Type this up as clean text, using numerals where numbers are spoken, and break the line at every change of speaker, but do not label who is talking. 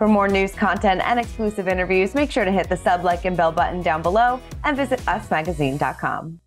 For more news content and exclusive interviews, make sure to hit the sub, like, and bell button down below and visit usmagazine.com.